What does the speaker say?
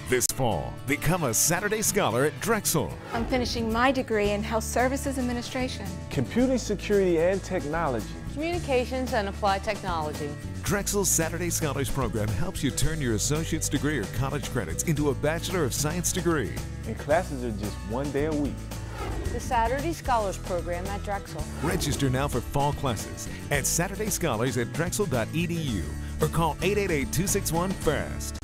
This fall, become a Saturday Scholar at Drexel. I'm finishing my degree in Health Services Administration. Computing Security and Technology. Communications and Applied Technology. Drexel's Saturday Scholars program helps you turn your associate's degree or college credits into a Bachelor of Science degree. And classes are just 1 day a week. The Saturday Scholars program at Drexel. Register now for fall classes at SaturdayScholars at drexel.edu or call 888-261-FAST.